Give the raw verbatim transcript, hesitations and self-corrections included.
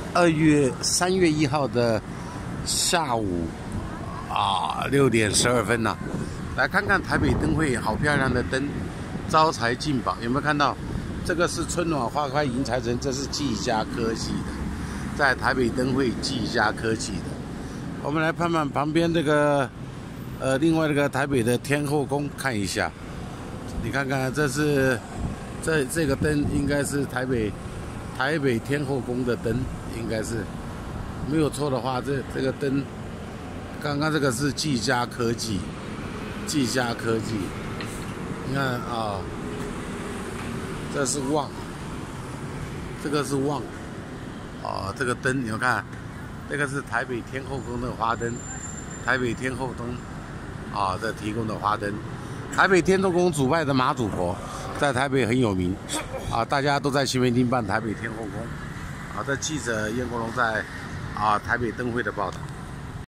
二月三月一号的下午啊六点十二分呐、啊，来看看台北灯会，好漂亮的灯，招财进宝，有没有看到？这个是春暖花开迎财神，这是技嘉科技的，在台北灯会技嘉科技的。我们来看看旁边这个，呃，另外这个台北的天后宫看一下，你看看这是这这个灯应该是台北台北天后宫的灯，应该是没有错的话，这这个灯，刚刚这个是技嘉科技，技嘉科技，你看啊。这是旺，这个是旺，哦，这个灯你们看，这个是台北天后宫的花灯，台北天后灯，啊，这提供的花灯，台北天后宫主拜的妈祖婆，在台北很有名，啊，大家都在西门町办台北天后宫，啊，这记者燕国龙在啊台北灯会的报道。